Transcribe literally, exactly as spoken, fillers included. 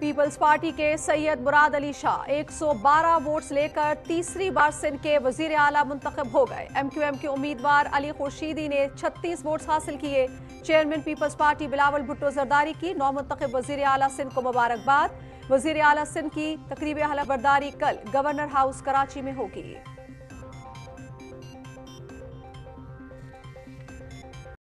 Peoples party के सैयद मुराद अली शाह एक सौ बारह वोट्स लेकर तीसरी बार सिंध के वजीर आला मुंतखब हो गए। एमक्यूएम के उम्मीदवार अली खुर्शीदी ने छत्तीस वोट्स हासिल किए। चेयरमैन पीपल्स पार्टी बिलावल भुट्टो जरदारी की नौ मुंतखब वजीर आला सिंध को मुबारकबाद। वजीर आला सिंध की तकरीब हलफ बर्दारी कल गवर्नर हाउस कराची में होगी।